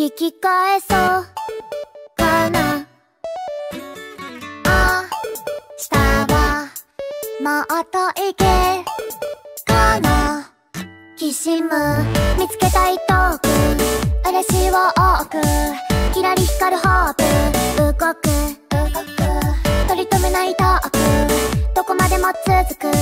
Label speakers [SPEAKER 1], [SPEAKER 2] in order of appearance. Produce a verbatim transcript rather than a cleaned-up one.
[SPEAKER 1] 聞き返そうかな。あしたはもっといけかな。きしむ見つけたいトーク、嬉しいを多く、キラリ光るホープ、動く動く取り留めないトーク、どこまでも続く